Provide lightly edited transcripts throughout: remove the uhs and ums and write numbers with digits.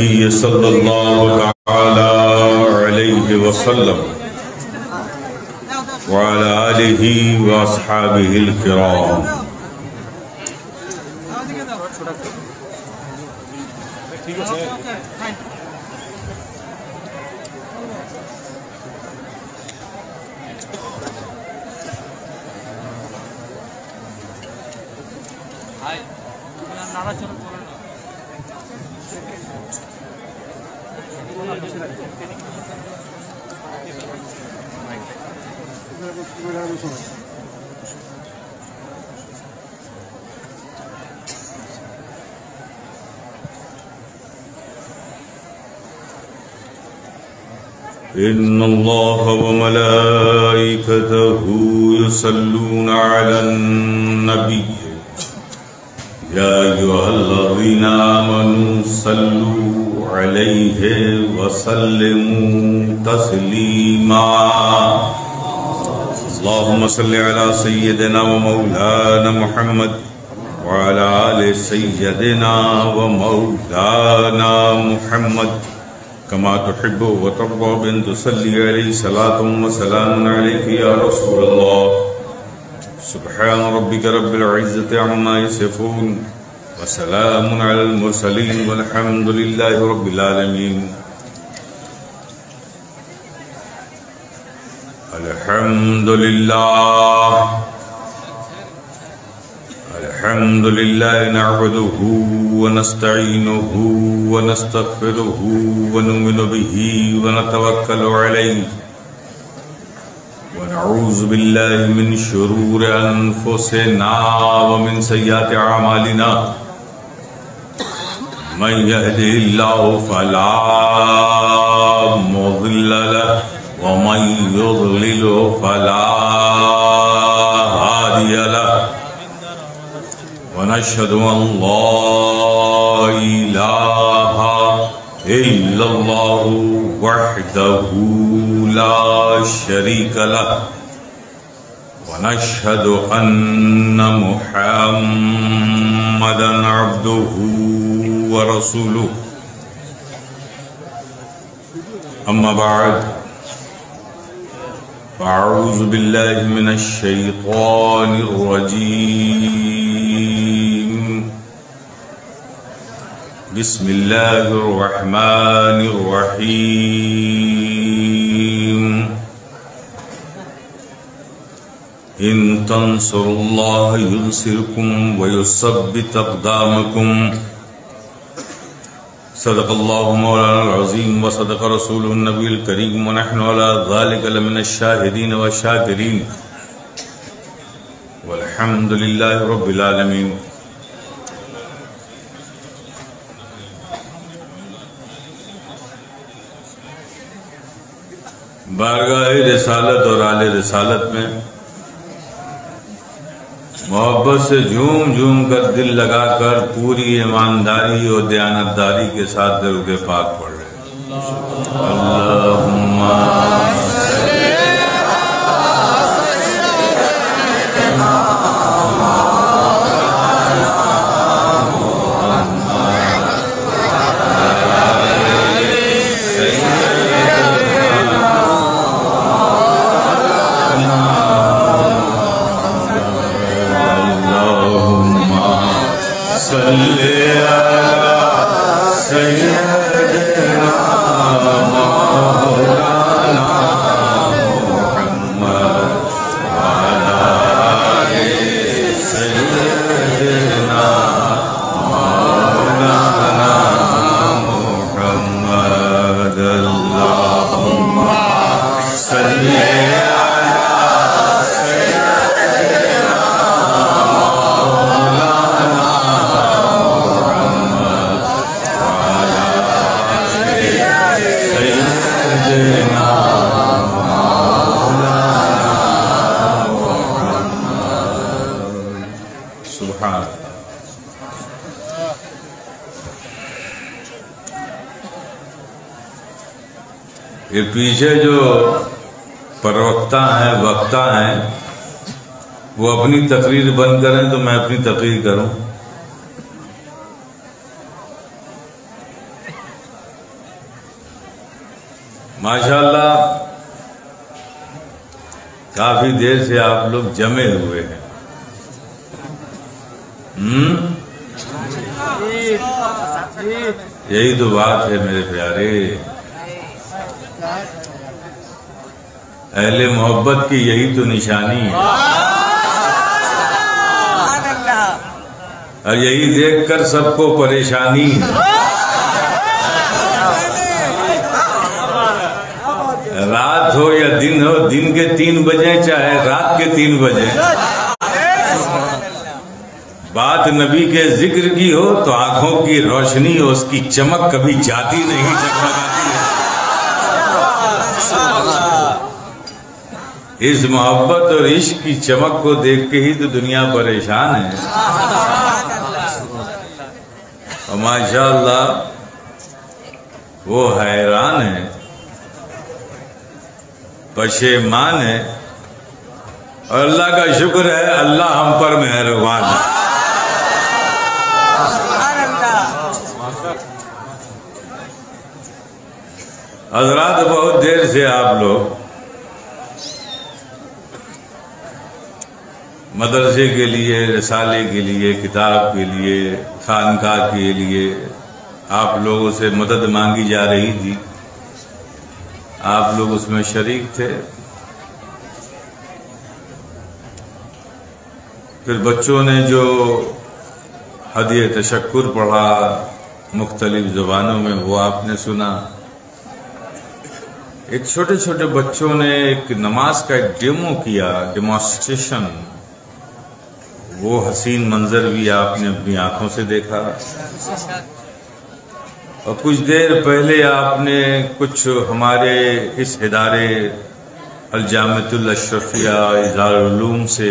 नबी सल्लल्लाहु तआला अलैहि वसल्लम व अला आलिहि व अस्हाबिहिल किराम। इन्नल्लाह व मलाइकतहु युसल्लूना अलन नबी या अय्युहल्लज़ीना आमनू सल्लू अलैहि व सल्लिमू तस्लीमा। अल्लाहुम्मा सल्लि अला सय्यिदिना व मौलाना मुहम्मद व अला आलि सय्यिदिना व मौलाना मुहम्मद कमा तुहिब्बु व तर्दा बिन तुसल्ली अलैहि सलातुम व सलामुन अलैका या रसूलल्लाह। सुब्हान रब्बिका रब्बिल इज्जति अम्मा यसिफून व सलामुन अलल मुरसलीन वल्हम्दुलिल्लाहि रब्बिल आलमीन। अल्हम्दुलिल्लाह नअबुदुहु व नस्तईनुहु व नस्तगफिरुहु व नुमिनु बिही व नतवक्कलु अलैहि व नऊज़ु बिल्लाहि मिन शुरूरि अनफुसिना व मिन सय्यिआति अमालिना। मन यहदिहिल्लाहु फला मुज़िल्ल लहु व मन युज़लिलहु फला हादिय लहु। वनशहदु अल्ला इलाहा इल्लल्लाहु वहदहु ला शरीका लहु वनशहदु अन्ना मुहम्मदन अब्दुहु व रसूलुहु। अम्मा बाद फ़अऊज़ु बिल्लाहि मिनश शैतानिर रजीम। बिस्मिल्लाहिर रहमानिर रहीम। इन तंसुरुल्लाह युंसिरकुम व युसब्बित अक़दामकुम। सदक़ल्लाहु मौलाना अज़ीम व सदक़ रसूलुहुन नबील करीम व नहनु अला ज़ालिका लमिनश शाहिदीन व शाकिरीन वल्हम्दुलिल्लाहि रब्बिल आलमीन। बारगाह रिसालत और आले रिसालत में मोहब्बत से झूम झूम कर दिल लगाकर पूरी ईमानदारी और दयानतदारी के साथ दरूद पाक पढ़ रहे हैं। अल्लाहुम्मा ये पीछे जो प्रवक्ता हैं, वक्ता हैं, वो अपनी तकरीर बंद करें तो मैं अपनी तकरीर करूं। माशाअल्लाह काफी देर से आप लोग जमे हुए हैं। यही तो बात है मेरे प्यारे, अहले मोहब्बत की यही तो निशानी है। और यही देखकर सबको परेशानी है। रात हो या दिन हो, दिन के 3 बजे चाहे रात के 3 बजे, बात नबी के जिक्र की हो तो आंखों की रोशनी हो, उसकी चमक कभी जाती नहीं, चमकाती है। इस मोहब्बत और इश्क की चमक को देख के ही तो दुनिया परेशान है। और माशाअल्लाह वो हैरान है, पशेमान है, और अल्लाह का शुक्र है, अल्लाह हम पर मेहरबान है। हजरात, बहुत देर से आप लोग मदरसे के लिए, रिसाले के लिए, किताब के लिए, खानका के लिए आप लोगों से मदद मांगी जा रही थी। आप लोग उसमें शरीक थे। फिर बच्चों ने जो हदिये तशक्कुर पढ़ा मुख्तलिफ ज़ुबानों में, वो आपने सुना। एक छोटे छोटे बच्चों ने एक नमाज का एक डेमो किया, डेमोन्स्ट्रेशन। वो हसीन मंजर भी आपने अपनी आंखों से देखा। और कुछ देर पहले आपने कुछ हमारे इस इदारे अल-जामिअतुल अशरफिया इज़ारुल उलूम से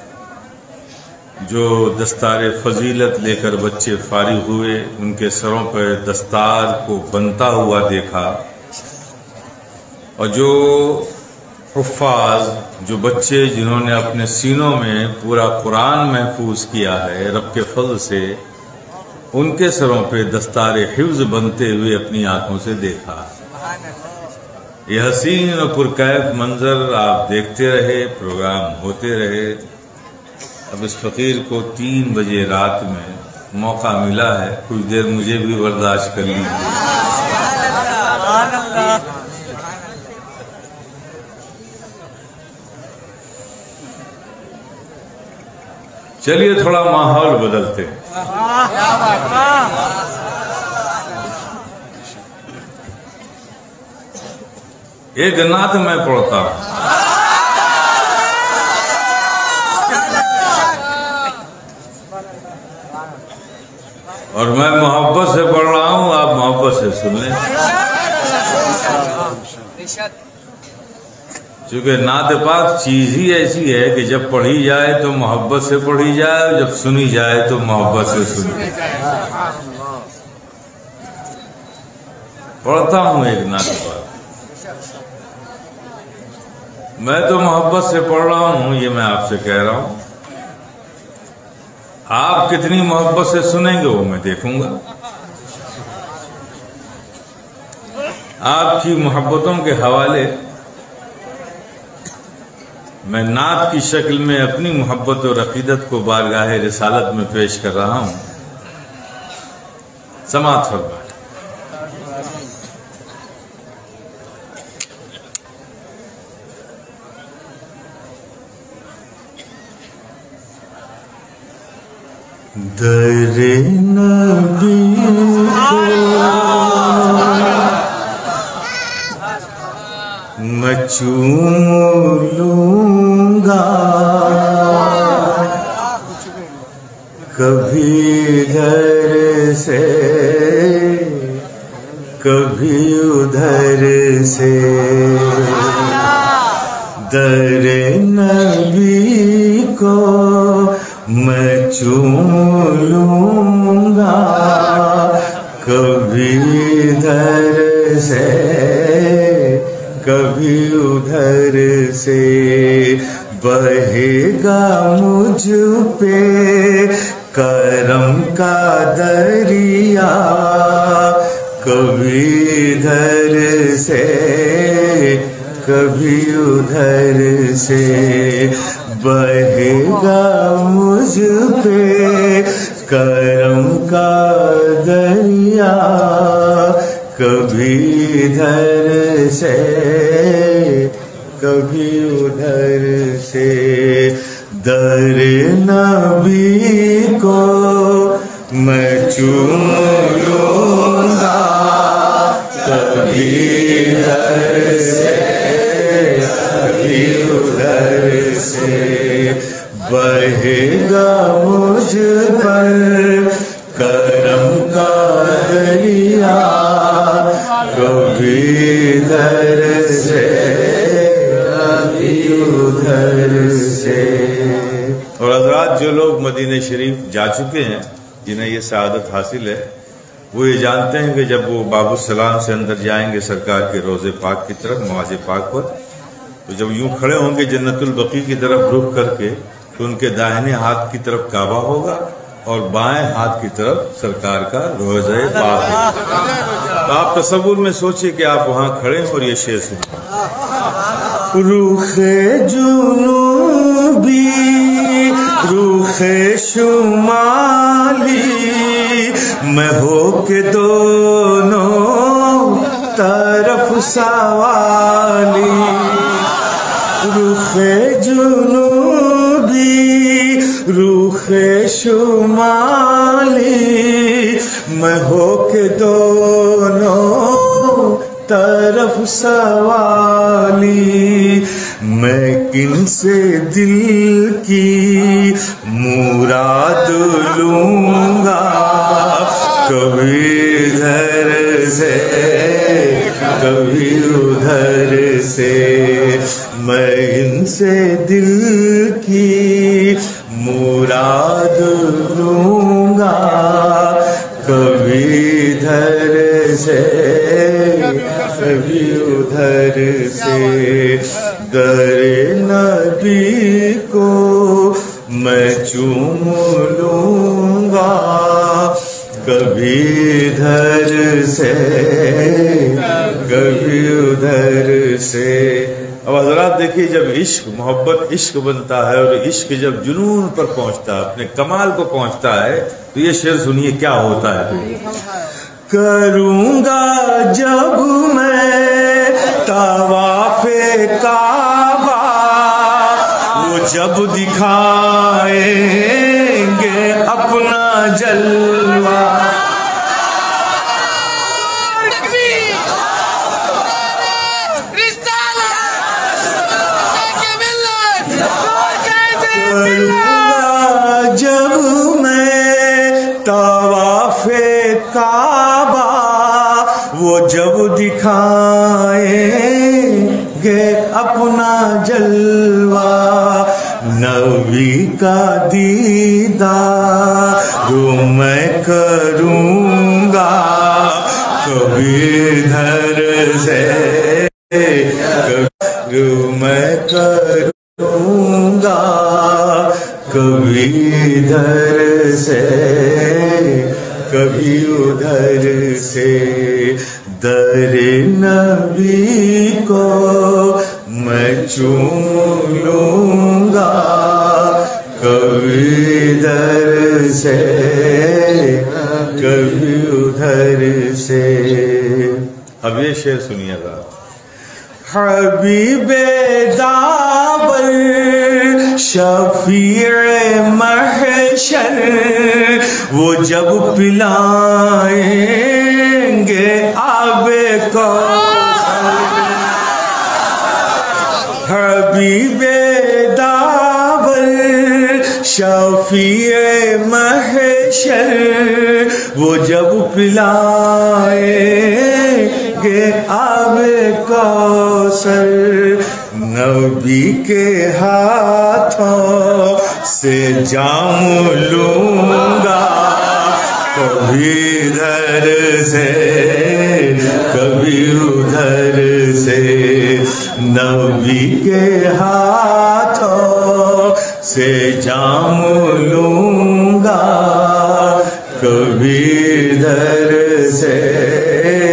जो दस्तार फजीलत लेकर बच्चे फारिग हुए, उनके सरों पर दस्तार को बनता हुआ देखा। और जो हुफ़ाज़, जो बच्चे जिन्होंने अपने सीनों में पूरा कुरान महफूज किया है रब के फज़ल से, उनके सरों पे दस्तार हिफ्ज़ बनते हुए अपनी आंखों से देखा। ये हसीन और पुरकैफ मंजर आप देखते रहे, प्रोग्राम होते रहे। अब इस फ़कीर को 3 बजे रात में मौका मिला है, कुछ देर मुझे भी बर्दाश्त कर लीजिए। चलिए थोड़ा माहौल बदलते हैं। एक नात मैं पढ़ता हूं, और मैं मोहब्बत से पढ़ रहा हूं, आप मोहब्बत से सुन लें। चूंकि नात पाक चीज ही ऐसी है कि जब पढ़ी जाए तो मोहब्बत से पढ़ी जाए, और जब सुनी जाए तो मोहब्बत से सुनी जाए। पढ़ता हूं एक नात पाक। मैं तो मोहब्बत से पढ़ रहा हूं, ये मैं आपसे कह रहा हूं। आप कितनी मोहब्बत से सुनेंगे वो मैं देखूंगा। आपकी मोहब्बतों के हवाले मैं नात की शक्ल में अपनी मोहब्बत और अकीदत को बारगाह रिसालत में पेश कर रहा हूं। समाअत फरमाएं। दरे नबी मैं चूम लूंगा, कभी इधर से कभी उधर से। दरे नबी को मैं चूम लूंगा, कभी इधर से कभी उधर से। बहेगा मुझ पे करम का दरिया, कभी इधर से कभी उधर से, बहेगा मुझ पे करम का दरिया, कभी इधर से कभी उधर से। दर नबी को मैं चूम लूंगा, कभी इधर से कभी उधर से, बहेगा मुझ पर करम का दरिया, कभी इधर से कभी उधर से। और हज़रात, जो लोग मदीने शरीफ जा चुके हैं, जिन्हें ये सआदत हासिल है, वो ये जानते हैं कि जब वो बाबू सलाम से अंदर जाएंगे सरकार के रोज़े पाक की तरफ, नमाज़े पाक पर, तो जब यूं खड़े होंगे जन्नतुल बकी की तरफ रुख करके, तो उनके दाहिने हाथ की तरफ काबा होगा और बाएं हाथ की तरफ सरकार का रोज़े पाक है। तो आप तसव्वुर में सोचिए कि आप वहां खड़े हैं और ये शेर सुनिए। रुखे जुनूबी रुखे शुमाली, मैं हो के दोनों तरफ सवाली। रुखे जुनूबी रुखे शुमाली, मैं हो के दोनों तरफ सवाली। मैं किनसे दिल की मुराद लूंगा, कभी इधर से कभी उधर से। मैं इनसे दिल की मुराद लूंगा, कभी इधर से कभी उधर से। दर नबी को मैं चूम लूंगा, कभी इधर से कभी उधर से। अब हज़रात देखिए, जब इश्क मोहब्बत इश्क बनता है और इश्क जब जुनून पर पहुंचता है, अपने कमाल को पहुंचता है, तो ये शेर सुनिए क्या होता है। करूंगा जब मैं तवाफ़े काबा, वो जब दिखाएंगे अपना जलवा। जब मैं तवाफ़े काबा, वो जब दिखाएंगे अपना जलवा। नबी का दीदार मैं करूंगा, कभी इधर से कभी मैं करूंगा, कभी इधर से कभी उधर से। दर नबी को मैं चूम लूंगा, कभी इधर से कभी उधर से। अब ये शेर सुनिएगा। हबीबे दावर शफीए महशर, वो जब पिलाएंगे आबे कौसर। हबीबे दावर शफीए महशर, वो जब पिलाएंगे आबे कौसर। नबी के हाथों से जाम लूंगा, कभी इधर से कभी उधर से। नबी के हाथों से जाम लूंगा, कभी इधर से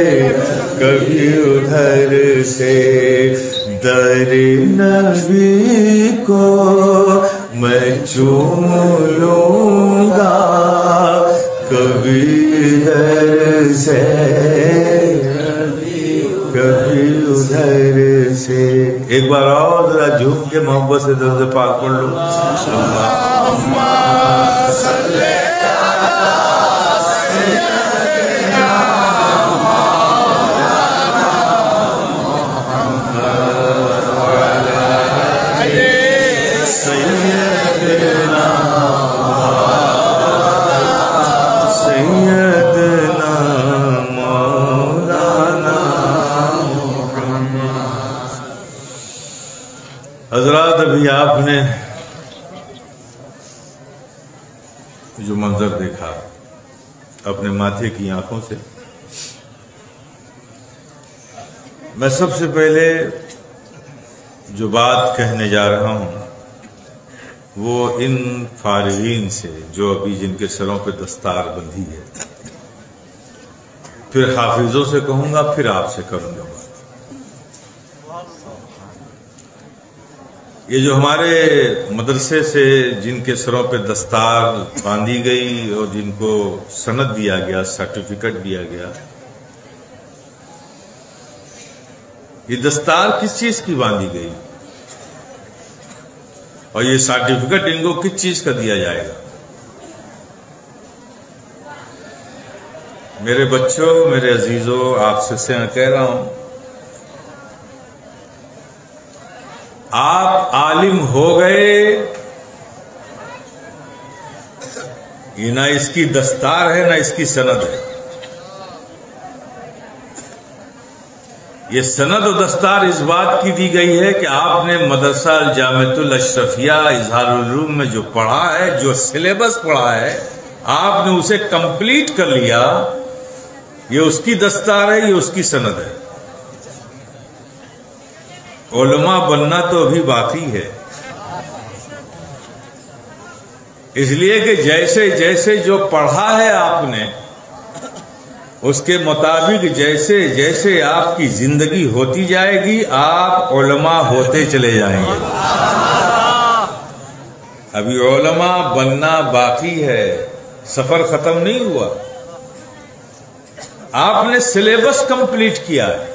नबी को मैं चूम लूंगा कभी इधर से कभी उधर से। एक बार आओ जरा झूम के मोहब्बत से दर्द पाक पढ़ लो। हजरात, अभी आपने जो मंजर देखा अपने माथे की आंखों से, मैं सबसे पहले जो बात कहने जा रहा हूं वो इन फारिगीन से जो अभी जिनके सरों पे दस्तार बंधी है, फिर हाफिजों से कहूंगा, फिर आपसे करूंगा। ये जो हमारे मदरसे से जिनके सरों पे दस्तार बांधी गई और जिनको सनद दिया गया, सर्टिफिकेट दिया गया, ये दस्तार किस चीज की बांधी गई और ये सर्टिफिकेट इनको किस चीज का दिया जाएगा? मेरे बच्चों, मेरे अजीजों, आपसे से कह रहा हूं, आप आलिम हो गए, ये ना इसकी दस्तार है ना इसकी सनद है। ये सनद और दस्तार इस बात की दी गई है कि आपने मदरसा अल जामिअतुल अशरफिया इजहारुल उलूम में जो पढ़ा है, जो सिलेबस पढ़ा है, आपने उसे कंप्लीट कर लिया। ये उसकी दस्तार है, ये उसकी सनद है। उलमा बनना तो अभी बाकी है, इसलिए कि जैसे जैसे जो पढ़ा है आपने, उसके मुताबिक जैसे जैसे आपकी जिंदगी होती जाएगी, आप उलमा होते चले जाएंगे। अभी उलमा बनना बाकी है, सफर खत्म नहीं हुआ। आपने सिलेबस कंप्लीट किया है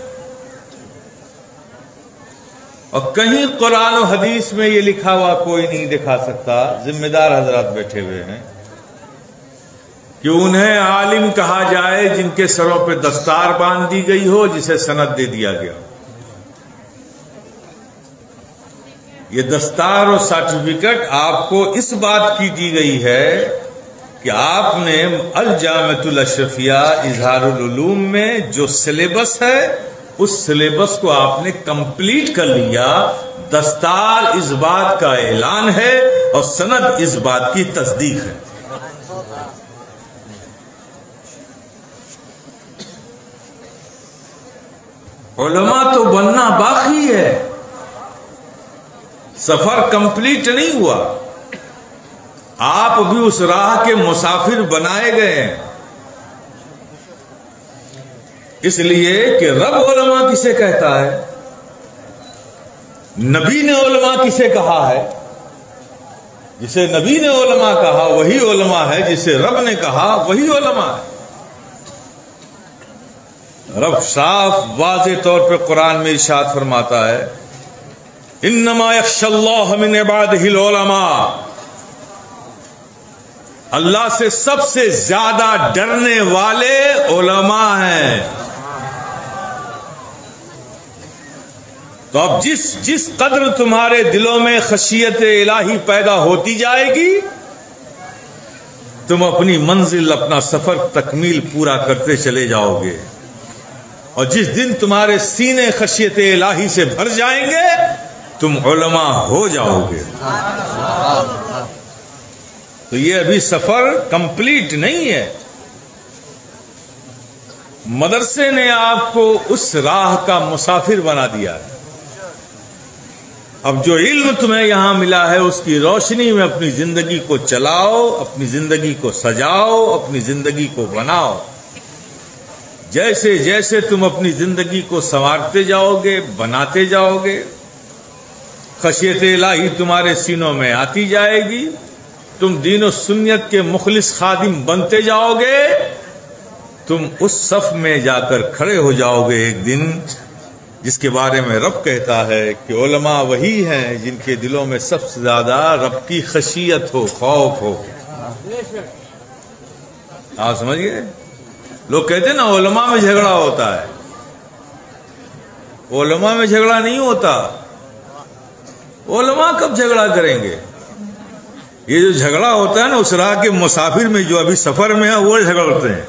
और कहीं कुरान और हदीस में ये लिखा हुआ कोई नहीं दिखा सकता, जिम्मेदार हजरात बैठे हुए हैं, कि उन्हें आलिम कहा जाए जिनके सरों पे दस्तार बांध दी गई हो, जिसे सनद दे दिया गया। ये दस्तार और सर्टिफिकेट आपको इस बात की दी गई है कि आपने अल जामिअतुल अशरफिया इजहारुल उलूम में जो सिलेबस है, उस सिलेबस को आपने कंप्लीट कर लिया। दस्तार इस बात का ऐलान है और सनद इस बात की तस्दीक है। उलमा तो बनना बाकी है, सफर कंप्लीट नहीं हुआ। आप भी उस राह के मुसाफिर बनाए गए हैं, इसलिए कि रब उलमा किसे कहता है, नबी ने उलमा किसे कहा है। जिसे नबी ने उलमा कहा वही उलमा है, जिसे रब ने कहा वही उलमा है। रब साफ वाज़े तौर पे कुरान में इरशाद फरमाता है, इन्नमा यख्शल्लाह मिन इबादिहिल उलमा, अल्लाह से सबसे ज्यादा डरने वाले उलमा हैं। तो अब जिस कद्र तुम्हारे दिलों में खशियत इलाही पैदा होती जाएगी, तुम अपनी मंजिल, अपना सफर तकमील पूरा करते चले जाओगे। और जिस दिन तुम्हारे सीने खशियत इलाही से भर जाएंगे, तुम उलमा हो जाओगे। तो ये अभी सफर कंप्लीट नहीं है। मदरसे ने आपको उस राह का मुसाफिर बना दिया है। अब जो इल्म तुम्हें यहां मिला है, उसकी रोशनी में अपनी जिंदगी को चलाओ, अपनी जिंदगी को सजाओ, अपनी जिंदगी को बनाओ। जैसे जैसे तुम अपनी जिंदगी को संवारते जाओगे, बनाते जाओगे, खशियत इलाही तुम्हारे सीनों में आती जाएगी, तुम दीन और सुन्नत के मुखलिस खादिम बनते जाओगे, तुम उस सफ में जाकर खड़े हो जाओगे एक दिन जिसके बारे में रब कहता है कि उलमा वही हैं जिनके दिलों में सबसे ज्यादा रब की खशियत हो, खौफ हो। आप समझिए, लोग कहते हैं ना उलमा में झगड़ा होता है, उलमा में झगड़ा नहीं होता। उलमा कब झगड़ा करेंगे? ये जो झगड़ा होता है ना उस राह के मुसाफिर में, जो अभी सफर में है वो झगड़ते हैं,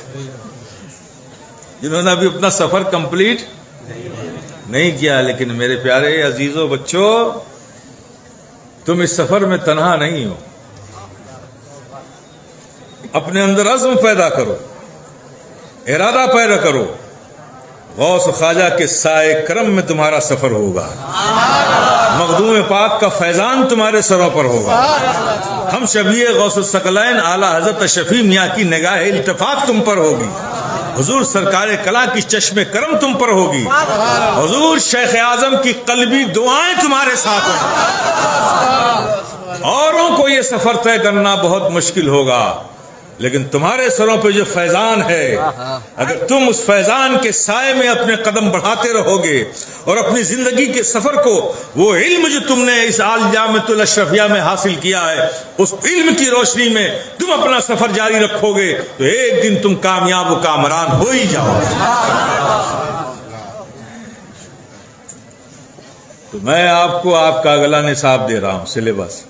जिन्होंने अभी अपना सफर कंप्लीट नहीं किया। लेकिन मेरे प्यारे अजीजों बच्चों, तुम इस सफर में तन्हा नहीं हो। अपने अंदर अज़्म पैदा करो, इरादा पैदा करो, गौस ख्वाजा के साए करम में तुम्हारा सफर होगा, मखदूम पाक का फैजान तुम्हारे सरों पर होगा। हम शबीए गौस सकलैन आला हजरत शफी मियाँ की निगाह इल्तिफात तुम पर होगी, हुजूर सरकार कला की चश्मे करम तुम पर होगी, हुजूर शेख आजम की कल्बी दुआएं तुम्हारे साथ होंगी। औरों को ये सफर तय करना बहुत मुश्किल होगा, लेकिन तुम्हारे सरों पे जो फैजान है, अगर तुम उस फैजान के साए में अपने कदम बढ़ाते रहोगे और अपनी जिंदगी के सफर को, वो इल्म जो तुमने इस आल जामिअतुल अशरफिया में हासिल किया है, उस इल्म की रोशनी में तुम अपना सफर जारी रखोगे, तो एक दिन तुम कामयाब व कामरान हो ही जाओगे। तो मैं आपको आपका अगला निसाब दे रहा हूं, सिलेबस।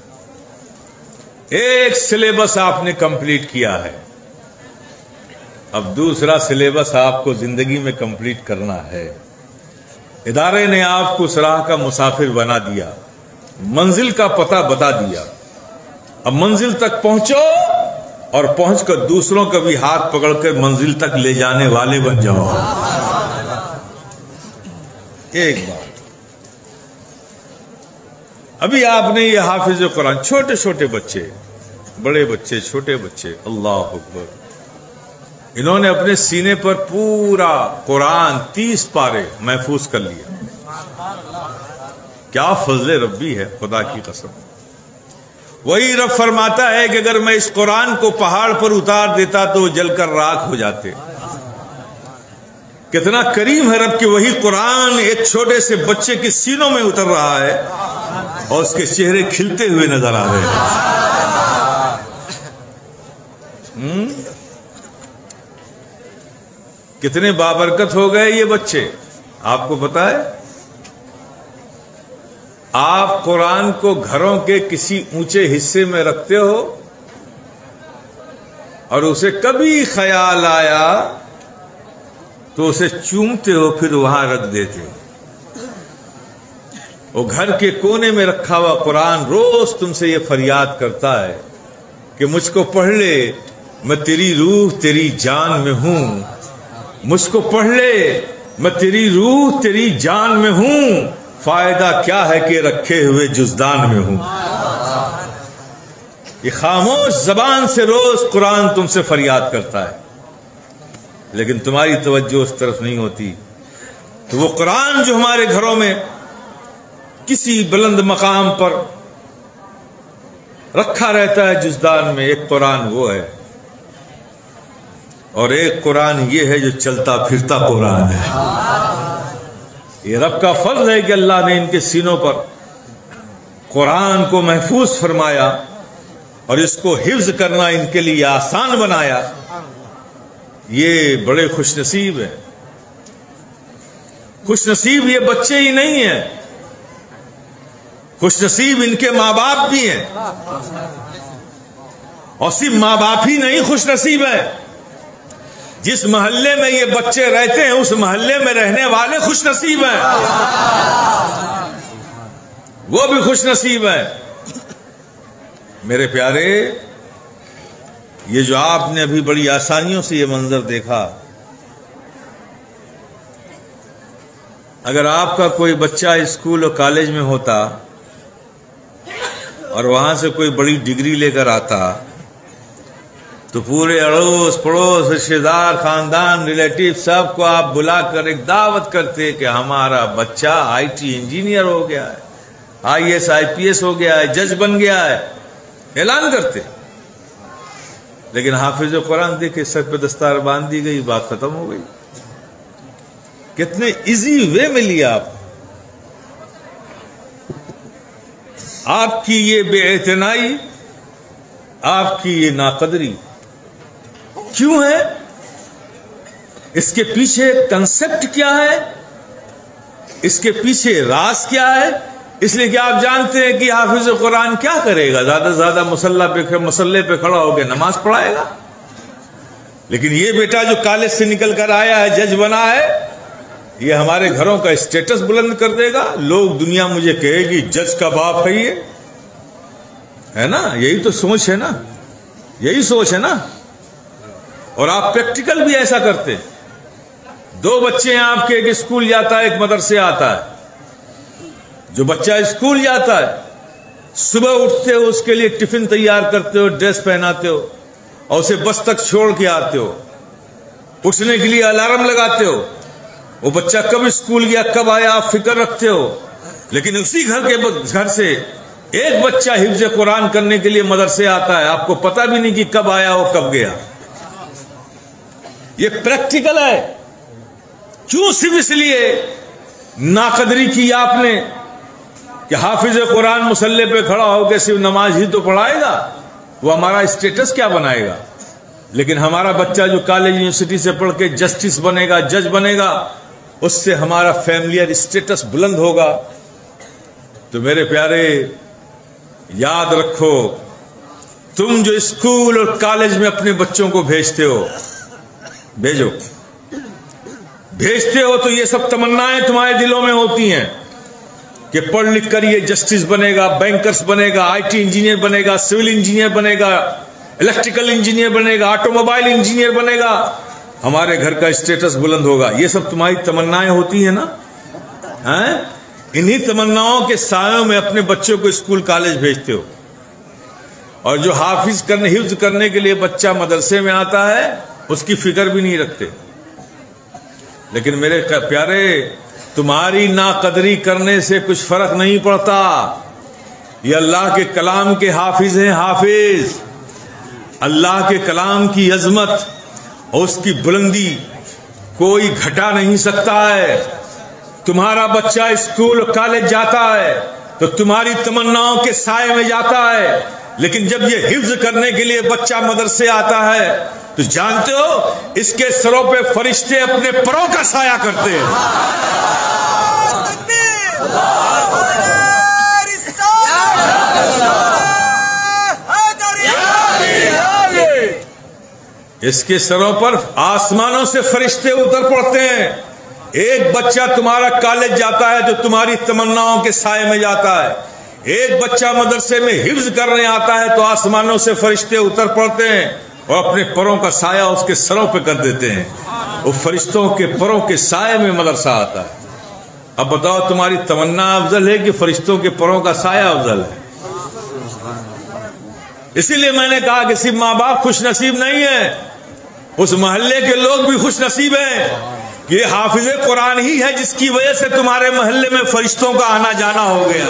एक सिलेबस आपने कंप्लीट किया है, अब दूसरा सिलेबस आपको जिंदगी में कंप्लीट करना है। इदारे ने आपको उस राह का मुसाफिर बना दिया, मंजिल का पता बता दिया। अब मंजिल तक पहुंचो और पहुंचकर दूसरों का भी हाथ पकड़कर मंजिल तक ले जाने वाले बन जाओ। एक बात, अभी आपने ये हाफिज कुरान, छोटे छोटे बच्चे, बड़े बच्चे, छोटे बच्चे, अल्लाह अकबर, इन्होंने अपने सीने पर पूरा कुरान 30 पारे महफूज कर लिया। क्या फजले रब्बी है, खुदा की कसम। वही रब फरमाता है कि अगर मैं इस कुरान को पहाड़ पर उतार देता तो जलकर राख हो जाते। कितना करीम है रब कि वही कुरान एक छोटे से बच्चे के सीनों में उतर रहा है और उसके चेहरे खिलते हुए नजर आ रहे हैं। कितने बाबरकत हो गए ये बच्चे, आपको पता है? आप कुरान को घरों के किसी ऊंचे हिस्से में रखते हो और उसे कभी ख्याल आया तो उसे चूमते हो, फिर वहां रख देते हो। वो घर के कोने में रखा हुआ कुरान रोज तुमसे ये फरियाद करता है कि मुझको पढ़ ले, मैं तेरी रूह तेरी जान में हूं। मुझको पढ़ ले, मैं तेरी रूह तेरी जान में हूं। फायदा क्या है कि रखे हुए जुज़दान में हूं। ये खामोश जबान से रोज कुरान तुमसे फरियाद करता है, लेकिन तुम्हारी तवज्जो उस तरफ नहीं होती। तो वो कुरान जो हमारे घरों में किसी बुलंद मकाम पर रखा रहता है जुज़दान में, एक कुरान वो है, और एक कुरान ये है जो चलता फिरता कुरान है। ये रब का फर्ज है कि अल्लाह ने इनके सीनों पर कुरान को महफूज फरमाया और इसको हिफ्ज करना इनके लिए आसान बनाया। ये बड़े खुशनसीब हैं। खुशनसीब ये बच्चे ही नहीं हैं, खुशनसीब इनके माँ बाप भी हैं। और सिर्फ माँ बाप ही नहीं खुशनसीब है, जिस मोहल्ले में ये बच्चे रहते हैं उस मोहल्ले में रहने वाले खुशनसीब हैं, वो भी खुशनसीब है। मेरे प्यारे, ये जो आपने अभी बड़ी आसानियों से ये मंजर देखा, अगर आपका कोई बच्चा स्कूल और कॉलेज में होता और वहां से कोई बड़ी डिग्री लेकर आता तो पूरे अड़ोस पड़ोस, रिश्तेदार, खानदान, रिलेटिव सबको आप बुलाकर एक दावत करते कि हमारा बच्चा IT इंजीनियर हो गया है, IAS IPS हो गया है, जज बन गया है, ऐलान करते। लेकिन हाफिज कुरान देखे सर पे दस्तार बांध दी गई, बात खत्म हो गई। कितने इजी वे में लिया आपकी ये बेइतनाई, आपकी ये नाकदरी क्यों है? इसके पीछे कंसेप्ट क्या है? इसके पीछे राज क्या है? इसलिए कि आप जानते हैं कि हाफिज कुरान क्या करेगा? ज्यादा से ज्यादा मसल्ले पे खड़ा होकर नमाज पढ़ाएगा। लेकिन ये बेटा जो कॉलेज से निकल कर आया है, जज बना है, ये हमारे घरों का स्टेटस बुलंद कर देगा। लोग, दुनिया मुझे कहेगी जज का बाप है ये, है ना? यही तो सोच है ना, यही सोच है ना। और आप प्रैक्टिकल भी ऐसा करते। 2 बच्चे हैं आपके, एक स्कूल जाता है, एक मदरसे आता है। जो बच्चा स्कूल जाता है, सुबह उठते हो, उसके लिए टिफिन तैयार करते हो, ड्रेस पहनाते हो और उसे बस तक छोड़ के आते हो। उठने के लिए अलार्म लगाते हो। वो बच्चा कब स्कूल गया, कब आया, आप फिक्र रखते हो। लेकिन उसी घर से एक बच्चा हिफ्ज कुरान करने के लिए मदरसे आता है, आपको पता भी नहीं कि कब आया हो, कब गया। ये प्रैक्टिकल है। क्यों? सिर्फ इसलिए नाकदरी की आपने कि हाफिज कुरान मुसल्ले पे खड़ा होकर सिर्फ नमाज ही तो पढ़ाएगा, वो हमारा स्टेटस क्या बनाएगा? लेकिन हमारा बच्चा जो कॉलेज यूनिवर्सिटी से पढ़ के जस्टिस बनेगा, जज बनेगा, उससे हमारा फैमिलियर स्टेटस बुलंद होगा। तो मेरे प्यारे, याद रखो, तुम जो स्कूल और कॉलेज में अपने बच्चों को भेजते हो, भेजते हो तो ये सब तमन्नाएं तुम्हारे दिलों में होती हैं कि पढ़ लिख कर ये जस्टिस बनेगा, बैंकर्स बनेगा, IT इंजीनियर बनेगा, सिविल इंजीनियर बनेगा, इलेक्ट्रिकल इंजीनियर बनेगा, ऑटोमोबाइल इंजीनियर बनेगा, हमारे घर का स्टेटस बुलंद होगा। ये सब तुम्हारी तमन्नाएं होती है ना? हैं? इन्हीं तमन्नाओं के सायों में अपने बच्चों को स्कूल कॉलेज भेजते हो। और जो हिफ्ज करने के लिए बच्चा मदरसे में आता है, उसकी फिक्र भी नहीं रखते। लेकिन मेरे प्यारे, तुम्हारी नाकदरी करने से कुछ फर्क नहीं पड़ता। ये अल्लाह के कलाम के हाफिज हैं, हाफिज। अल्लाह के कलाम की अजमत और उसकी बुलंदी कोई घटा नहीं सकता है। तुम्हारा बच्चा स्कूल कॉलेज जाता है तो तुम्हारी तमन्नाओं के साए में जाता है। लेकिन जब ये हिफ्ज करने के लिए बच्चा मदरसे आता है तो जानते हो, इसके सरों पे फरिश्ते अपने परों का साया करते हैं। इसके सरों पर आसमानों से फरिश्ते उतर पड़ते हैं। एक बच्चा तुम्हारा कॉलेज जाता है तो तुम्हारी तमन्नाओं के साए में जाता है। एक बच्चा मदरसे में हिफ्ज करने आता है तो आसमानों से फरिश्ते उतर पड़ते हैं और अपने परों का साया उसके सरों पे कर देते हैं। वो फरिश्तों के परों के साए में मदरसा आता है। अब बताओ, तुम्हारी तमन्ना अफजल है कि फरिश्तों के परों का साया अफजल है? इसीलिए मैंने कहा कि सिर्फ माँ बाप खुश नसीब नहीं है, उस मोहल्ले के लोग भी खुश नसीब हैं। ये हाफिज कुरान ही है जिसकी वजह से तुम्हारे मोहल्ले में फरिश्तों का आना जाना हो गया।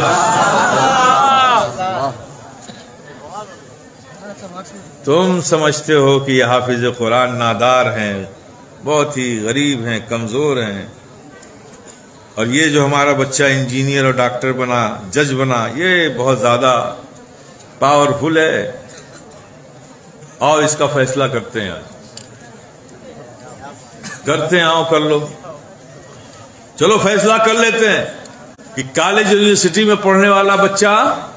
तुम समझते हो कि ये हाफिज कुरान नादार हैं, बहुत ही गरीब हैं, कमजोर हैं, और ये जो हमारा बच्चा इंजीनियर और डॉक्टर बना, जज बना, ये बहुत ज्यादा पावरफुल है। आओ इसका फैसला करते हैं, आज करते हैं, आओ कर लो। चलो फैसला कर लेते हैं कि कॉलेज यूनिवर्सिटी में पढ़ने वाला बच्चा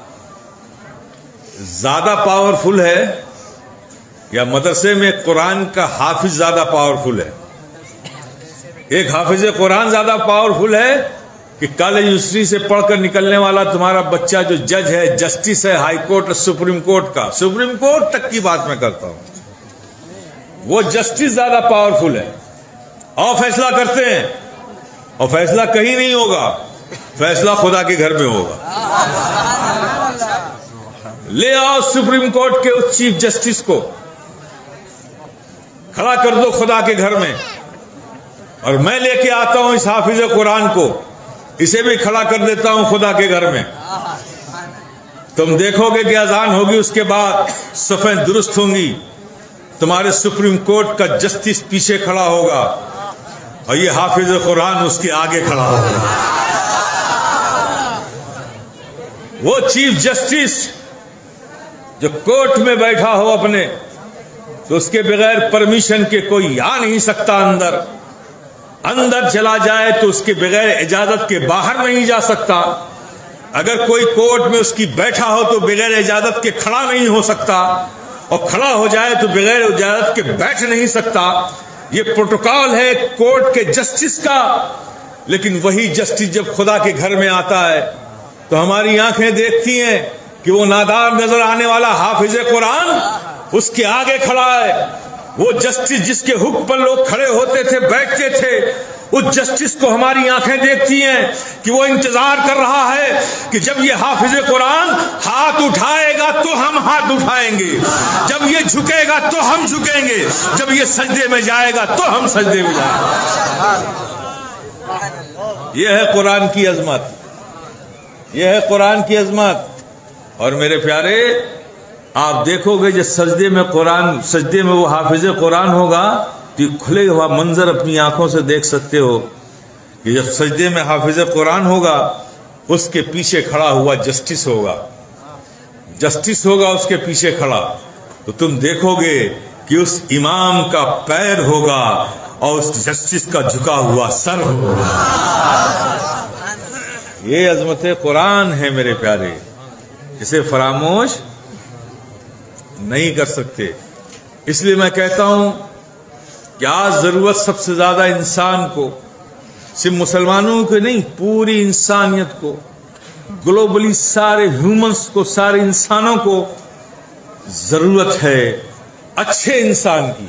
ज्यादा पावरफुल है या मदरसे में कुरान का हाफिज ज्यादा पावरफुल है। एक हाफिज कुरान ज्यादा पावरफुल है कि कॉलेज यूनिवर्सिटी से पढ़कर निकलने वाला तुम्हारा बच्चा जो जज है, जस्टिस है, हाई कोर्ट और सुप्रीम कोर्ट का, सुप्रीम कोर्ट तक की बात मैं करता हूं, वो जस्टिस ज्यादा पावरफुल है। और फैसला करते हैं, और फैसला कहीं नहीं होगा, फैसला खुदा के घर में होगा। ले आओ सुप्रीम कोर्ट के उस चीफ जस्टिस को, खड़ा कर दो खुदा के घर में, और मैं लेके आता हूं इस हाफिज कुरान को। इसे भी खड़ा कर देता हूं खुदा के घर में। तुम देखोगे कि अजान होगी, उसके बाद सफ़ें दुरुस्त होंगी, तुम्हारे सुप्रीम कोर्ट का जस्टिस पीछे खड़ा होगा और ये हाफिज कुरान उसके आगे खड़ा होगा। वो चीफ जस्टिस जो कोर्ट में बैठा हो अपने, तो उसके बगैर परमिशन के कोई आ नहीं सकता अंदर। अंदर चला जाए तो उसके बगैर इजाजत के बाहर नहीं जा सकता। अगर कोई कोर्ट में उसकी बैठा हो तो बगैर इजाजत के खड़ा नहीं हो सकता, और खड़ा हो जाए तो बगैर इजाजत के बैठ नहीं सकता। ये प्रोटोकॉल है कोर्ट के जस्टिस का। लेकिन वही जस्टिस जब खुदा के घर में आता है तो हमारी आंखें देखती हैं कि वो नादार नजर आने वाला हाफिज कुरान उसके आगे खड़ा है। वो जस्टिस जिसके हुक्म पर लोग खड़े होते थे, बैठते थे, उस जस्टिस को हमारी आंखें देखती हैं कि वो इंतजार कर रहा है कि जब ये हाफिज कुरान हाथ उठाएगा तो हम हाथ उठाएंगे, जब ये झुकेगा तो हम झुकेंगे, जब ये सजदे में जाएगा तो हम सजदे में जाएंगे। यह है कुरान की अजमत, यह है कुरान की अजमत। और मेरे प्यारे, आप देखोगे जब सजदे में कुरान, सजदे में वो हाफिज कुरान होगा तो खुले हुआ मंजर अपनी आंखों से देख सकते हो कि जब सजदे में हाफिज कुरान होगा, उसके पीछे खड़ा हुआ जस्टिस होगा, जस्टिस होगा उसके पीछे खड़ा, तो तुम देखोगे कि उस इमाम का पैर होगा और उस जस्टिस का झुका हुआ सर होगा। ये अजमत कुरान है मेरे प्यारे, इसे फरामोश नहीं कर सकते। इसलिए मैं कहता हूं कि आज जरूरत सबसे ज्यादा इंसान को, सिर्फ मुसलमानों को नहीं, पूरी इंसानियत को, ग्लोबली सारे ह्यूमंस को, सारे इंसानों को जरूरत है अच्छे इंसान की।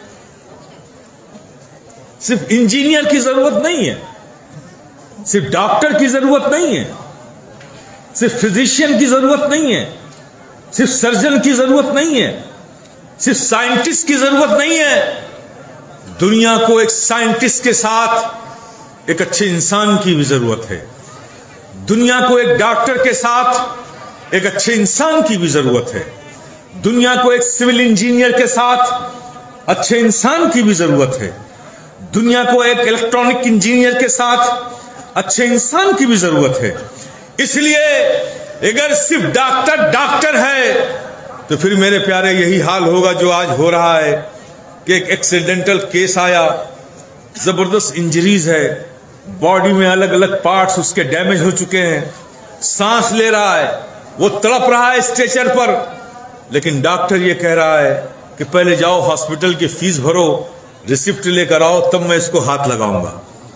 सिर्फ इंजीनियर की जरूरत नहीं है, सिर्फ डॉक्टर की जरूरत नहीं है, सिर्फ फिजिशियन की जरूरत नहीं है, सिर्फ सर्जन की जरूरत नहीं है, सिर्फ साइंटिस्ट की जरूरत नहीं है। दुनिया को एक साइंटिस्ट के साथ एक अच्छे इंसान की भी जरूरत है। दुनिया को एक डॉक्टर के साथ एक अच्छे इंसान की भी जरूरत है। दुनिया को एक सिविल इंजीनियर के साथ अच्छे इंसान की भी जरूरत है। दुनिया को एक इलेक्ट्रॉनिक इंजीनियर के साथ अच्छे इंसान की भी जरूरत है। इसलिए अगर सिर्फ डॉक्टर है तो फिर मेरे प्यारे यही हाल होगा जो आज हो रहा है कि एक एक्सीडेंटल केस आया, जबरदस्त इंजरीज है, बॉडी में अलग अलग पार्ट्स उसके डैमेज हो चुके हैं, सांस ले रहा है, वो तड़प रहा है स्ट्रेचर पर, लेकिन डॉक्टर ये कह रहा है कि पहले जाओ हॉस्पिटल की फीस भरो, रिसिप्ट लेकर आओ, तब मैं इसको हाथ लगाऊंगा।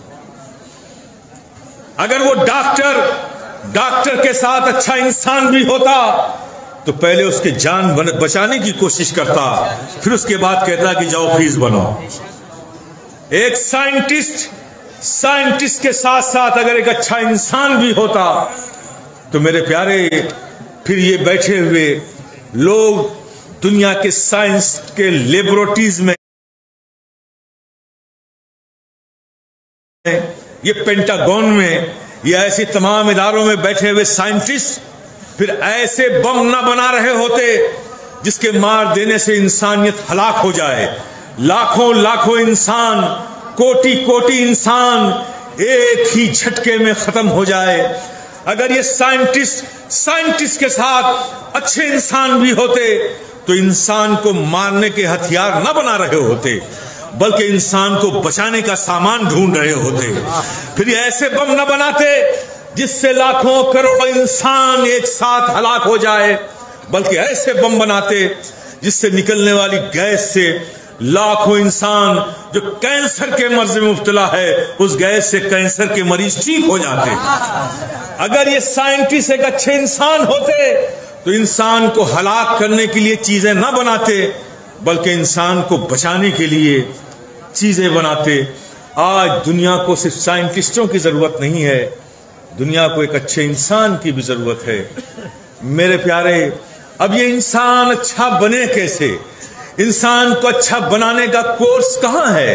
अगर वो डॉक्टर के साथ अच्छा इंसान भी होता तो पहले उसके जान बचाने की कोशिश करता, फिर उसके बाद कहता कि जाओ फीस बनाओ। एक साइंटिस्ट के साथ साथ अगर एक अच्छा इंसान भी होता तो मेरे प्यारे, फिर ये बैठे हुए लोग दुनिया के साइंस के लेबोरेटरीज में, ये पेंटागन में, ये ऐसे तमाम इदारों में बैठे हुए साइंटिस्ट फिर ऐसे बम न बना रहे होते जिसके मार देने से इंसानियत हलाक हो जाए। लाखों लाखों इंसान, कोटि कोटि इंसान एक ही झटके में खत्म हो जाए। अगर ये साइंटिस्ट के साथ अच्छे इंसान भी होते तो इंसान को मारने के हथियार न बना रहे होते, बल्कि इंसान को बचाने का सामान ढूंढ रहे होते। फिर ऐसे बम न बनाते जिससे लाखों करोड़ों इंसान एक साथ हलाक हो जाए, बल्कि ऐसे बम बनाते जिससे निकलने वाली गैस से लाखों इंसान जो कैंसर के मर्ज में मुब्तला है, उस गैस से कैंसर के मरीज ठीक हो जाते। अगर ये साइंटिस्ट एक अच्छे इंसान होते तो इंसान को हलाक करने के लिए चीजें न बनाते, बल्कि इंसान को बचाने के लिए चीजें बनाते। आज दुनिया को सिर्फ साइंटिस्टों की जरूरत नहीं है, दुनिया को एक अच्छे इंसान की भी जरूरत है। मेरे प्यारे, अब ये इंसान अच्छा बने कैसे? इंसान को अच्छा बनाने का कोर्स कहाँ है?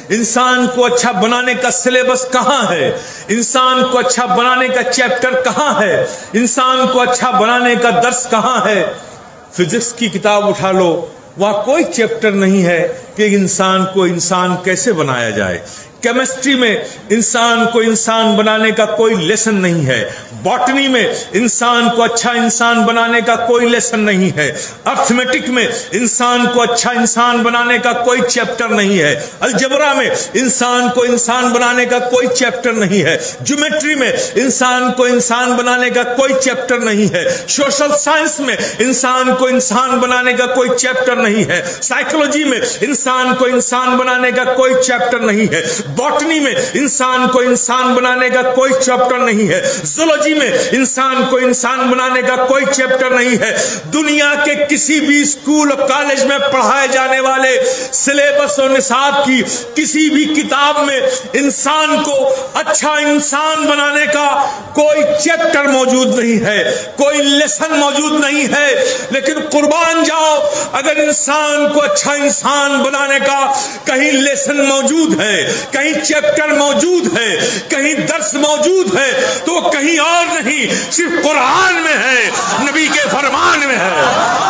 इंसान को अच्छा बनाने का सिलेबस कहाँ है, इंसान को अच्छा बनाने का चैप्टर कहाँ है, इंसान को अच्छा बनाने का दर्स कहाँ है। फिजिक्स की किताब उठा लो, वहां कोई चैप्टर नहीं है कि इंसान को इंसान कैसे बनाया जाए। केमिस्ट्री में इंसान को इंसान बनाने का कोई लेसन नहीं है। बॉटनी में इंसान को अच्छा इंसान बनाने का कोई लेसन नहीं है। अर्थमेटिक में इंसान को अच्छा इंसान बनाने का कोई चैप्टर नहीं है। अलजबरा में इंसान को इंसान बनाने का कोई चैप्टर नहीं है। ज्योमेट्री में इंसान को इंसान बनाने का कोई चैप्टर नहीं है। सोशल साइंस में इंसान को इंसान बनाने का कोई चैप्टर नहीं है। साइकोलॉजी में इंसान को इंसान बनाने का कोई चैप्टर नहीं है। बॉटनी में इंसान को इंसान बनाने का कोई चैप्टर नहीं है। जूलॉजी में इंसान को इंसान बनाने का कोई चैप्टर नहीं है। दुनिया के किसी भी स्कूल और कॉलेज में पढ़ाए जाने वाले सिलेबस और निसाब की किसी भी किताब में इंसान को अच्छा इंसान बनाने का कोई चैप्टर मौजूद नहीं है, कोई लेसन मौजूद नहीं है। लेकिन कुर्बान जाओ, अगर इंसान को अच्छा इंसान बनाने का कहीं लेसन मौजूद है, कहीं चैप्टर मौजूद है, कहीं दर्स मौजूद है, तो कहीं और नहीं, सिर्फ कुरान में है, नबी के फरमान में है।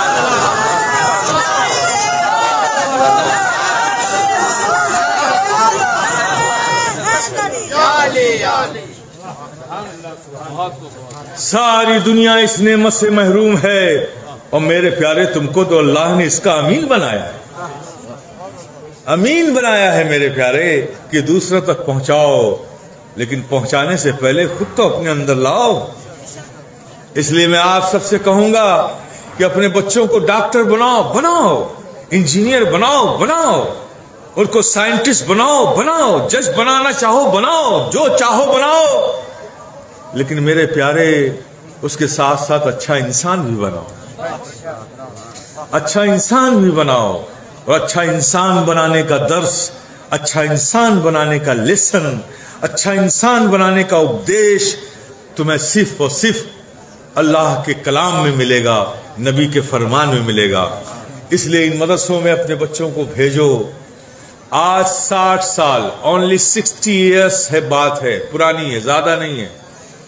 सारी दुनिया इस नेमत से महरूम है और मेरे प्यारे तुमको तो अल्लाह ने इसका अमीन बनाया है, अमीन बनाया है मेरे प्यारे कि दूसरों तक पहुंचाओ, लेकिन पहुंचाने से पहले खुद तो अपने अंदर लाओ। इसलिए मैं आप सबसे कहूंगा कि अपने बच्चों को डॉक्टर बनाओ, इंजीनियर बनाओ, उनको साइंटिस्ट बनाओ, जज बनाना चाहो बनाओ, जो चाहो बनाओ, लेकिन मेरे प्यारे उसके साथ साथ अच्छा इंसान भी बनाओ, अच्छा इंसान भी बनाओ। और अच्छा इंसान बनाने का दर्स, अच्छा इंसान बनाने का लेसन, अच्छा इंसान बनाने का उपदेश तुम्हें सिर्फ और सिर्फ अल्लाह के कलाम में मिलेगा, नबी के फरमान में मिलेगा। इसलिए इन मदरसों में अपने बच्चों को भेजो। आज 60 साल, ओनली 60 ईयर्स है, बात है, पुरानी है, ज्यादा नहीं है,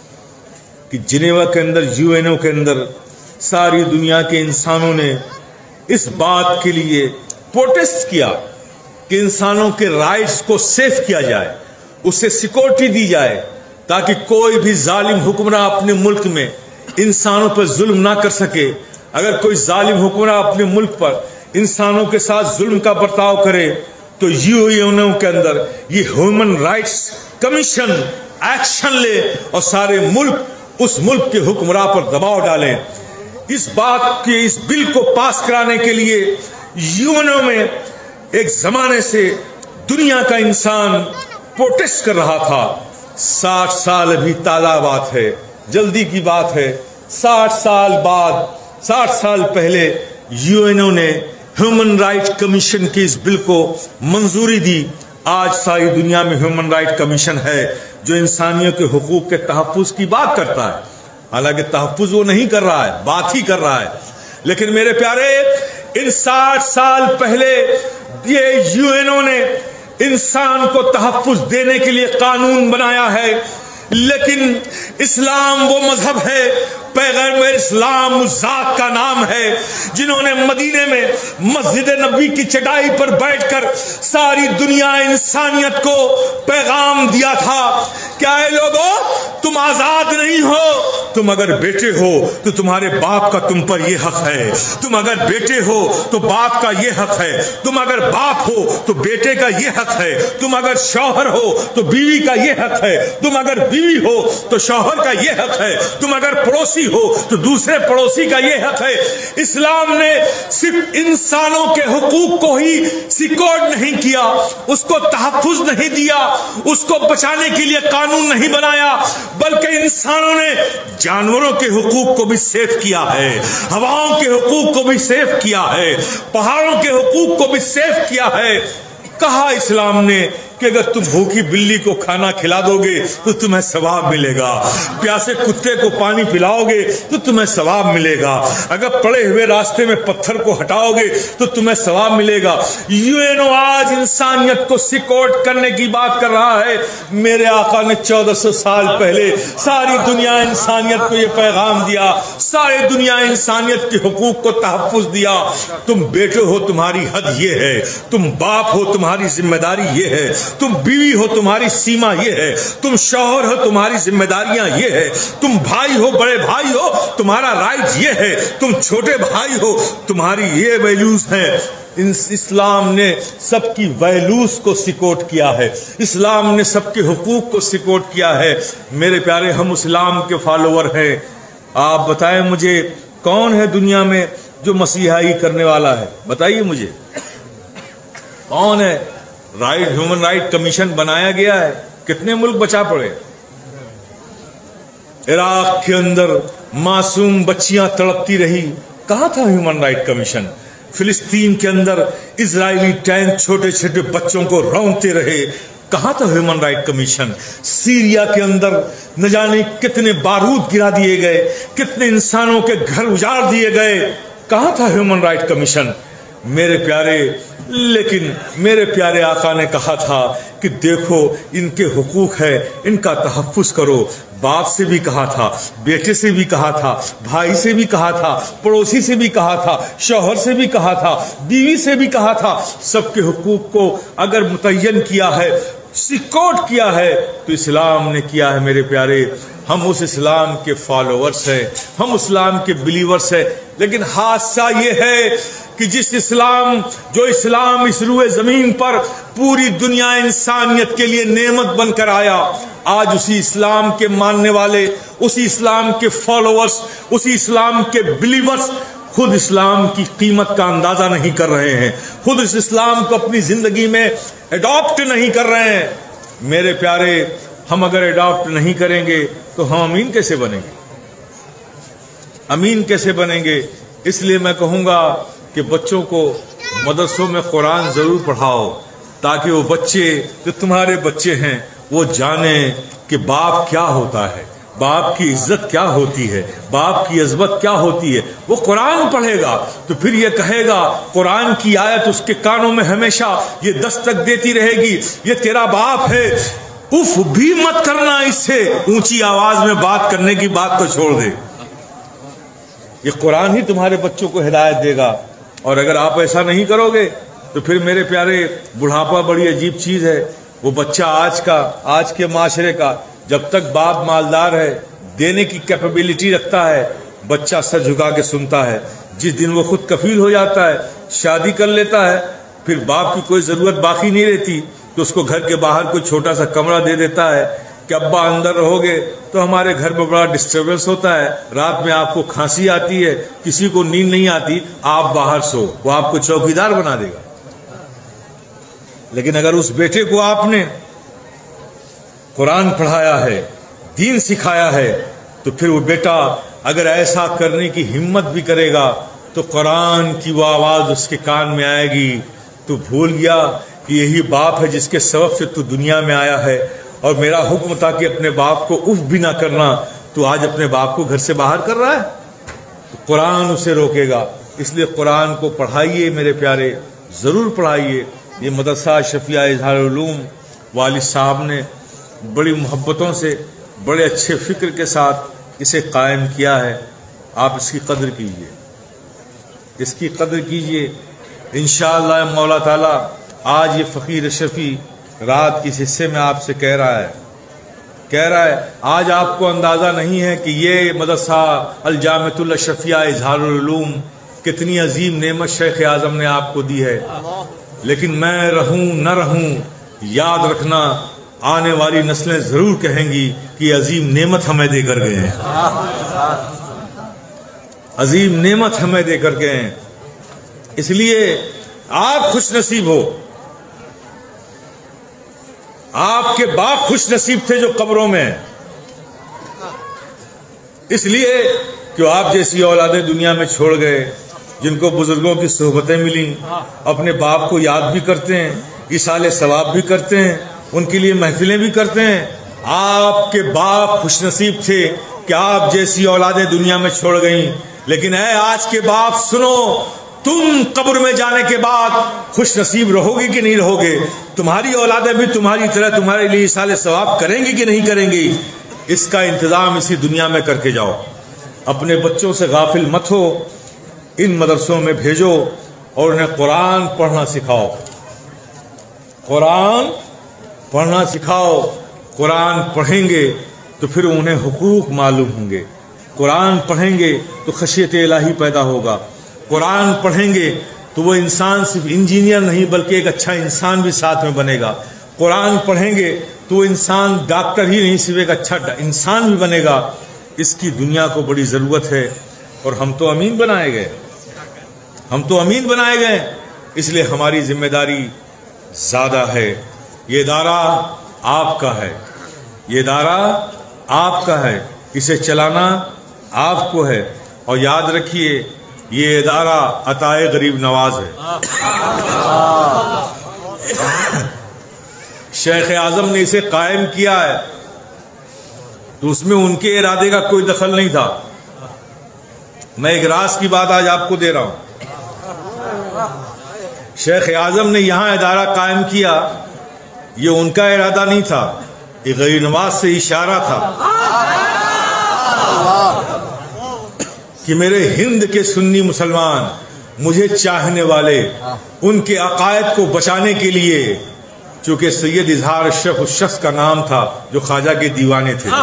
कि जिनेवा के अंदर, यूएनओ के अंदर सारी दुनिया के इंसानों ने इस बात के लिए प्रोटेस्ट किया कि इंसानों के राइट्स को सेफ किया जाए, उसे सिक्योरिटी दी जाए, ताकि कोई भी जालिम हुक्मरान अपने मुल्क में इंसानों पर जुल्म ना कर सके। अगर कोई जालिम हुक्मरान अपने मुल्क पर इंसानों के साथ जुल्म का बर्ताव करे तो यूएनओ के अंदर ये ह्यूमन राइट्स कमीशन एक्शन ले और सारे मुल्क उस मुल्क के हुक्मरान पर दबाव डालें। इस बात के, इस बिल को पास कराने के लिए यूएनओ में एक जमाने से दुनिया का इंसान प्रोटेस्ट कर रहा था। 60 साल अभी ताज़ा बात है, जल्दी की बात है। 60 साल बाद, 60 साल पहले यूएनओ ने ह्यूमन राइट कमीशन की इस बिल को मंजूरी दी। आज सारी दुनिया में ह्यूमन राइट कमीशन है जो इंसानियों के हुकूक के तहफ्फुज की बात करता है। हालांकि तहफ्फुज वो नहीं कर रहा है, बात ही कर रहा है। लेकिन मेरे प्यारे, इन 60 साल पहले ये यूएनओ ने इंसान को तहफ्फुज देने के लिए कानून बनाया है। लेकिन इस्लाम वो मजहब है, पैगंबर इस्लाम उस जात का नाम है जिन्होंने मदीने में मस्जिद नबी की चटाई पर बैठकर सारी दुनिया इंसानियत को पैगाम दिया था। क्या है लोगों, तुम आजाद नहीं हो, तुम अगर बेटे हो तो तुम्हारे बाप का तुम पर यह हक है, तुम अगर बेटे हो तो बाप का यह हक है, तुम अगर बाप हो तो बेटे का यह हक है, तुम अगर शौहर हो तो बीवी का यह हक है, तुम अगर बीवी हो तो शौहर का यह हक है, तुम अगर पड़ोसी हो तो दूसरे पड़ोसी का यह हक है। इस्लाम ने सिर्फ इंसानों के हुकूक को ही सिक्योर नहीं किया, उसको तहफ्फुज नहीं दिया, उसको बचाने के लिए कानून नहीं बनाया, बल्कि इंसानों ने जानवरों के हुकूक को भी सेफ किया है, हवाओं के हुकूक को भी सेफ किया है, पहाड़ों के हुकूक को भी सेफ किया है। कहा इस्लाम ने कि अगर तुम भूखी बिल्ली को खाना खिला दोगे तो तुम्हें सवाब मिलेगा, प्यासे कुत्ते को पानी पिलाओगे तो तुम्हें सवाब मिलेगा, अगर पड़े हुए रास्ते में पत्थर को हटाओगे तो तुम्हें सवाब मिलेगा। यूएनओ आज इंसानियत को सिकोट करने की बात कर रहा है। मेरे आका ने 1400 साल पहले सारी दुनिया इंसानियत को यह पैगाम दिया, सारी दुनिया इंसानियत के हुकूक को तहफ्फुज दिया। तुम बेटे हो, तुम्हारी हद ये है, तुम बाप हो, तुम्हारी जिम्मेदारी ये है, तुम बीवी हो, तुम्हारी सीमा ये है, तुम शौहर हो, तुम्हारी जिम्मेदारियां ये है, तुम भाई हो, बड़े भाई हो, तुम्हारा राइट ये है, तुम छोटे भाई हो, तुम्हारी ये वैल्यूज हैं। इस्लाम ने सबकी वैल्यूज को सिकोट किया है, इस्लाम ने सबके हुकूक को सिकोट किया है। मेरे प्यारे, हम इस्लाम के फॉलोअर हैं। आप बताएं मुझे, कौन है दुनिया में जो मसीहाई करने वाला है? बताइए मुझे कौन है? ह्यूमन राइट कमीशन बनाया गया है, कितने मुल्क बचा पड़े? इराक के अंदर मासूम बच्चियां तड़पती रही, कहां था ह्यूमन राइट कमीशन? फिलिस्तीन के अंदर इजरायली टैंक छोटे छोटे बच्चों को रौंदते रहे, कहां था ह्यूमन राइट कमीशन? सीरिया के अंदर न जाने कितने बारूद गिरा दिए गए, कितने इंसानों के घर उजाड़ दिए गए, कहां था ह्यूमन राइट कमीशन? मेरे प्यारे, लेकिन मेरे प्यारे आका ने कहा था कि देखो इनके हुकूक है, इनका तहफ्फुज करो। बाप से भी कहा था, बेटे से भी कहा था, भाई से भी कहा था, पड़ोसी से भी कहा था, शौहर से भी कहा था, बीवी से भी कहा था। सबके हुकूक को अगर मुतय्यन किया है, सिकोट किया है, तो इस्लाम ने किया है। मेरे प्यारे, हम उस इस्लाम के फॉलोअर्स हैं, हम इस्लाम के बिलीवर्स हैं। लेकिन हादसा ये है कि जो इस्लाम इस रूए जमीन पर पूरी दुनिया इंसानियत के लिए नेमत बनकर आया, आज उसी इस्लाम के मानने वाले, उसी इस्लाम के फॉलोअर्स, उसी इस्लाम के बिलीवर्स खुद इस्लाम की कीमत का अंदाजा नहीं कर रहे हैं, खुद इस इस्लाम को अपनी जिंदगी में एडॉप्ट नहीं कर रहे हैं। मेरे प्यारे, हम अगर एडॉप्ट नहीं करेंगे तो हम अमीन कैसे बनेंगे? अमीन कैसे बनेंगे? इसलिए मैं कहूंगा कि बच्चों को मदरसों में कुरान जरूर पढ़ाओ, ताकि वो बच्चे जो तुम्हारे बच्चे हैं वो जाने कि बाप क्या होता है, बाप की इज्जत क्या होती है, बाप की अज़मत क्या होती है। वो कुरान पढ़ेगा तो फिर ये कहेगा, कुरान की आयत उसके कानों में हमेशा ये दस्तक देती रहेगी, ये तेरा बाप है, उफ भी मत करना इससे, ऊंची आवाज में बात करने की बात को छोड़ दे। ये कुरान ही तुम्हारे बच्चों को हिदायत देगा। और अगर आप ऐसा नहीं करोगे तो फिर मेरे प्यारे, बुढ़ापा बड़ी अजीब चीज है। वो बच्चा आज के माशरे का, जब तक बाप मालदार है, देने की कैपेबिलिटी रखता है, बच्चा सर झुका के सुनता है। जिस दिन वो खुद कफील हो जाता है, शादी कर लेता है, फिर बाप की कोई जरूरत बाकी नहीं रहती, तो उसको घर के बाहर कोई छोटा सा कमरा दे देता है कि अब्बा अंदर रहोगे तो हमारे घर में बड़ा डिस्टर्बेंस होता है, रात में आपको खांसी आती है, किसी को नींद नहीं आती, आप बाहर सो। वो आपको चौकीदार बना देगा। लेकिन अगर उस बेटे को आपने कुरान पढ़ाया है, दीन सिखाया है, तो फिर वो बेटा अगर ऐसा करने की हिम्मत भी करेगा तो कुरान की वो आवाज उसके कान में आएगी, तू भूल गया कि यही बाप है जिसके सबब से तू दुनिया में आया है, और मेरा हुक्म था कि अपने बाप को उफ भी ना करना, तो आज अपने बाप को घर से बाहर कर रहा है। तो कुरान उसे रोकेगा। इसलिए कुरान को पढ़ाइए मेरे प्यारे, ज़रूर पढ़ाइए। ये मदरसा शफिया इजहार उलूम वालिद साहब ने बड़ी मोहब्बतों से, बड़े अच्छे फ़िक्र के साथ इसे कायम किया है। आप इसकी कदर कीजिए, इसकी कदर कीजिए। इंशाअल्लाह मौला ताला आज ये फ़कीर शफ़ी रात के हिस्से में आपसे कह रहा है, आज आपको अंदाज़ा नहीं है कि ये मदरसा अल जामिअतुल अशरफिया इजहारुल उलूम कितनी अजीम नेमत शेख आज़म ने आपको दी है। लेकिन मैं रहूं न रहूं, याद रखना आने वाली नस्लें ज़रूर कहेंगी कि अजीम नेमत हमें देकर गए हैं, अजीम नेमत हमें देकर गए हैं। इसलिए आप खुश नसीब हो, आपके बाप खुश नसीब थे जो कब्रों में हैं, इसलिए कि आप जैसी औलादें दुनिया में छोड़ गए, जिनको बुजुर्गों की सोहबतें मिली, अपने बाप को याद भी करते हैं। इसाले सवाब भी करते हैं, उनके लिए महफिलें भी करते हैं। आपके बाप खुशनसीब थे कि आप जैसी औलादें दुनिया में छोड़ गई, लेकिन ऐ आज के बाप सुनो, तुम कब्र में जाने के बाद खुश नसीब रहोगे कि नहीं रहोगे? तुम्हारी औलादें भी तुम्हारी तरह तुम्हारे लिए इसाले सवाब करेंगी कि नहीं करेंगी? इसका इंतजाम इसी दुनिया में करके जाओ। अपने बच्चों से गाफिल मत हो, इन मदरसों में भेजो और उन्हें कुरान पढ़ना सिखाओ। कुरान पढ़ना सिखाओ। कुरान पढ़ेंगे तो फिर उन्हें हुकूक मालूम होंगे। कुरान पढ़ेंगे तो खशियत इलाही पैदा होगा। कुरान पढ़ेंगे तो वो इंसान सिर्फ इंजीनियर नहीं बल्कि एक अच्छा इंसान भी साथ में बनेगा। कुरान पढ़ेंगे तो वो इंसान डॉक्टर ही नहीं सिर्फ एक अच्छा इंसान भी बनेगा। इसकी दुनिया को बड़ी ज़रूरत है और हम तो अमीन बनाए गए, हम तो अमीन बनाए गए, इसलिए हमारी जिम्मेदारी ज़्यादा है। ये इदारा आपका है, ये इदारा आपका है, इसे चलाना आपको है। और याद रखिए ये इदारा अताए गरीब नवाज है। शेख आजम ने इसे कायम किया है तो उसमें उनके इरादे का कोई दखल नहीं था। मैं एक राज की बात आज आपको दे रहा हूं। शेख आजम ने यहां इदारा कायम किया, ये उनका इरादा नहीं था, ये गरीब नवाज से इशारा था कि मेरे हिंद के सुन्नी मुसलमान, मुझे चाहने वाले, उनके अकायद को बचाने के लिए, चूंकि सैयद इजहार अशरफ उस शख्स का नाम था जो ख्वाजा के दीवाने थे।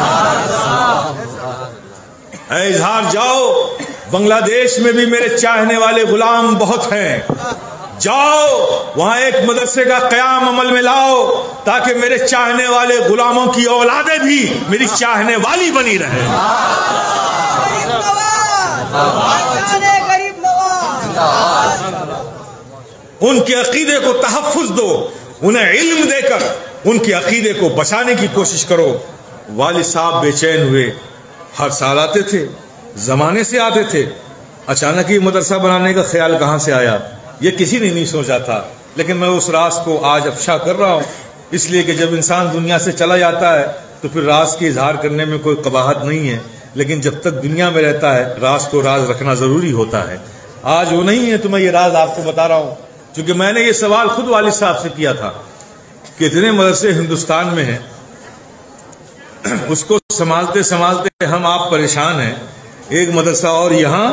ऐ इजहार जाओ, बांग्लादेश में भी मेरे चाहने वाले गुलाम बहुत हैं, जाओ वहां एक मदरसे का कयाम अमल में लाओ ताकि मेरे चाहने वाले गुलामों की औलादें भी मेरी चाहने वाली बनी रहे। उनके अकीदे को तहफ्फुज दो, उन्हें इल्म देकर उनके अकीदे को बचाने की कोशिश करो। वालिद साहब बेचैन हुए, हर साल आते थे, जमाने से आते थे। अचानक ही मदरसा बनाने का ख्याल कहाँ से आया, ये किसी ने नहीं सोचा था। लेकिन मैं उस राज को आज अफशा कर रहा हूँ, इसलिए कि जब इंसान दुनिया से चला जाता है तो फिर राज के इजहार करने में कोई कबाहत नहीं है, लेकिन जब तक दुनिया में रहता है राज को राज रखना ज़रूरी होता है। आज वो नहीं है तो मैं ये राज आपको बता रहा हूँ, क्योंकि मैंने ये सवाल खुद वालिद साहब से किया था कि इतने मदरसे हिंदुस्तान में हैं, उसको संभालते संभालते हम आप परेशान हैं, एक मदरसा और यहाँ।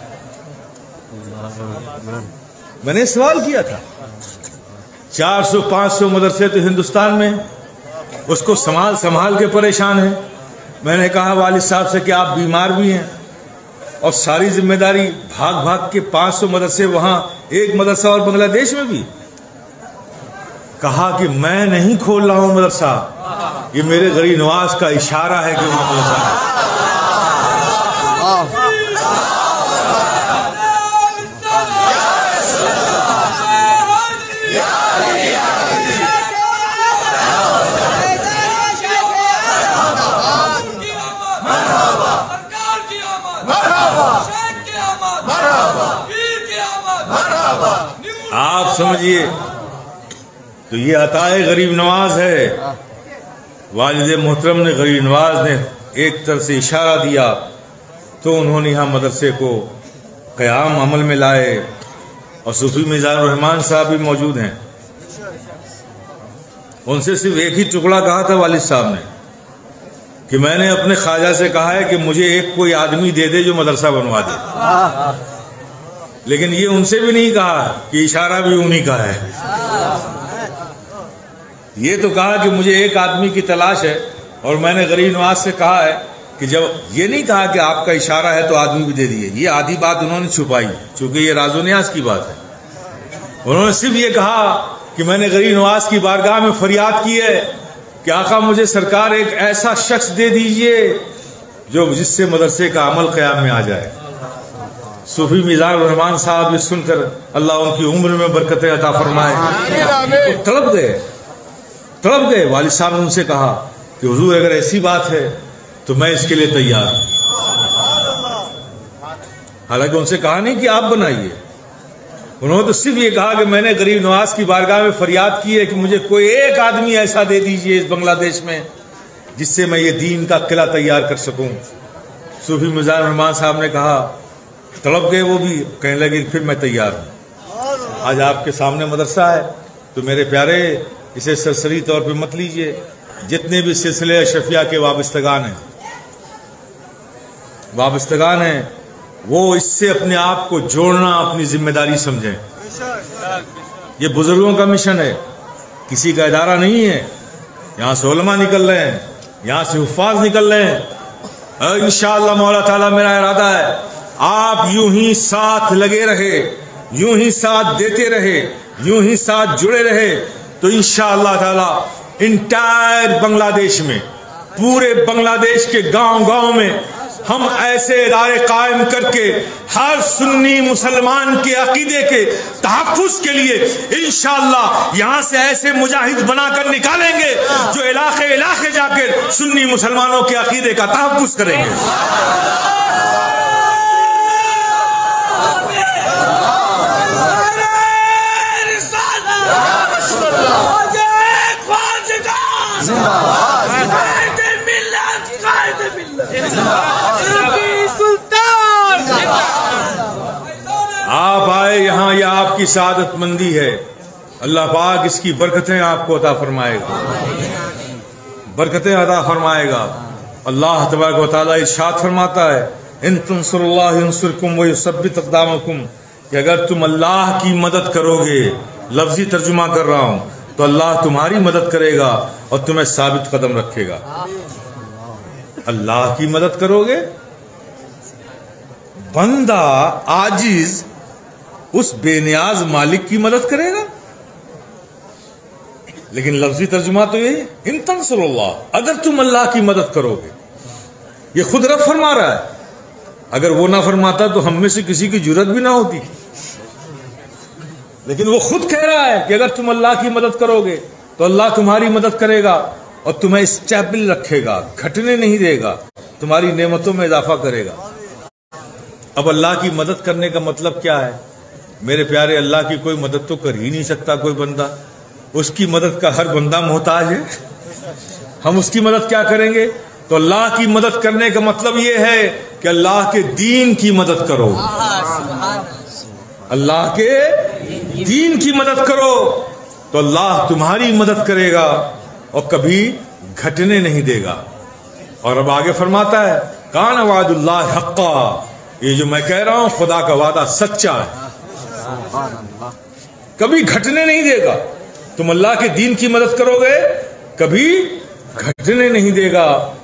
मैंने सवाल किया था, 400-500 मदरसे तो हिंदुस्तान में, उसको संभाल के परेशान है। मैंने कहा वालिद साहब से कि आप बीमार भी हैं और सारी जिम्मेदारी भाग के 500 मदरसे वहां, एक मदरसा और बांग्लादेश में भी। कहा कि मैं नहीं खोल रहा हूं मदरसा, ये मेरे गरीब नवाज का इशारा है कि वहां मदरसा। आप समझिए तो ये अताए गरीब नवाज है। वालिद मोहतरम ने, गरीब नवाज ने एक तरह से इशारा दिया तो उन्होंने यहाँ मदरसे को क़याम अमल में लाए। और सूफी मिजाज रहमान साहब भी मौजूद हैं, उनसे सिर्फ एक ही टुकड़ा कहा था वालिद साहब ने कि मैंने अपने ख्वाजा से कहा है कि मुझे एक कोई आदमी दे दे जो मदरसा बनवा दे। लेकिन ये उनसे भी नहीं कहा कि इशारा भी उन्हीं का है। ये तो कहा कि मुझे एक आदमी की तलाश है, और मैंने गरीब नवाज से कहा है कि जब, ये नहीं कहा कि आपका इशारा है तो आदमी भी दे दिए। ये आधी बात उन्होंने छुपाई क्योंकि ये राजो न्याज की बात है। उन्होंने सिर्फ ये कहा कि मैंने गरीब नवाज की बारगाह में फरियाद की है कि आका मुझे सरकार एक ऐसा शख्स दे दीजिए जो जिससे मदरसे का अमल क़याम में आ जाए। सूफी मिजाज रहमान साहब ने सुनकर अल्लाह उनकी उम्र में बरकतें अता फरमाए, तो तड़प गए। वालिद साहब ने उनसे कहा कि हुजूर अगर ऐसी बात है तो मैं इसके लिए तैयार हूं। हालांकि उनसे कहा नहीं कि आप बनाइए, उन्होंने तो सिर्फ ये कहा कि मैंने गरीब नवाज की बारगाह में फरियाद की है कि मुझे कोई एक आदमी ऐसा दे दीजिए इस बांग्लादेश में जिससे मैं ये दीन का किला तैयार कर सकूं। सूफी मिजानुर रहमान साहब ने कहा, तड़प गए वो भी, कहने लगे फिर मैं तैयार हूं। आज आपके सामने मदरसा है, तो मेरे प्यारे इसे सरसरी तौर पे मत लीजिए। जितने भी सिलसिले अशरफिया के वाबस्तगान हैं वो इससे अपने आप को जोड़ना अपनी जिम्मेदारी समझें। ये बुजुर्गों का मिशन है, किसी का इदारा नहीं है। यहाँ से उलमा निकल रहे हैं, यहाँ से हुफ्फाज निकल रहे हैं। इंशाअल्लाह मौला ताला मेरा इरादा है आप यूं ही साथ लगे रहे, यूं ही साथ देते रहे, यूं ही साथ जुड़े रहे, तो इंशाअल्लाह ताला इंटायर बांग्लादेश में, पूरे बांग्लादेश के गांव-गांव में हम ऐसे इदारे कायम करके हर सुन्नी मुसलमान के अकीदे के तहफ्फुज़ के लिए इंशाअल्लाह यहाँ से ऐसे मुजाहिद बनाकर निकालेंगे जो इलाके इलाके जाकर सुन्नी मुसलमानों के अकीदे का तहफ्फुज़ करेंगे। आप आए यहाँ, यह आपकी सादतमंदी है। अल्लाह पाक इसकी बरकतें आपको अता फरमाएगा, बरकतें अता फरमाएगा। अल्लाह तबारक व तआला इरशाद फरमाता है, इन तंसुरुल्लाह यंसुरकुम व युसब्बित अक़दामकुम, कि अगर तुम अल्लाह की मदद करोगे, लफ्जी तर्जुमा कर रहा हूं, तो अल्लाह तुम्हारी मदद करेगा और तुम्हें साबित कदम रखेगा। अल्लाह की मदद करोगे, बंदा आजिज उस बेनियाज मालिक की मदद करेगा। लेकिन लफ्जी तर्जुमा तो ये इन तंसुरुल्लाह, अगर तुम अल्लाह की मदद करोगे। ये खुद रब फरमा रहा है, अगर वो ना फरमाता तो हम में से किसी की जुर्रत भी ना होती। लेकिन वो खुद कह रहा है कि अगर तुम अल्लाह की मदद करोगे तो अल्लाह तुम्हारी मदद करेगा और तुम्हें स्टेबल रखेगा, घटने नहीं देगा, तुम्हारी नेमतों में इजाफा करेगा। अब अल्लाह की मदद करने का मतलब क्या है मेरे प्यारे? अल्लाह की कोई मदद तो कर ही नहीं सकता कोई बंदा, उसकी मदद का हर बंदा मोहताज है। हम उसकी मदद क्या करेंगे? तो अल्लाह की मदद करने का मतलब यह है कि अल्लाह के दीन की मदद करो, अल्लाह के दीन की मदद करो, तो अल्लाह तुम्हारी मदद करेगा और कभी घटने नहीं देगा। और अब आगे फरमाता है, कान वादुल्लाह हक्का, ये जो मैं कह रहा हूं खुदा का वादा सच्चा है, कभी घटने नहीं देगा। तुम अल्लाह के दीन की मदद करोगे, कभी घटने नहीं देगा।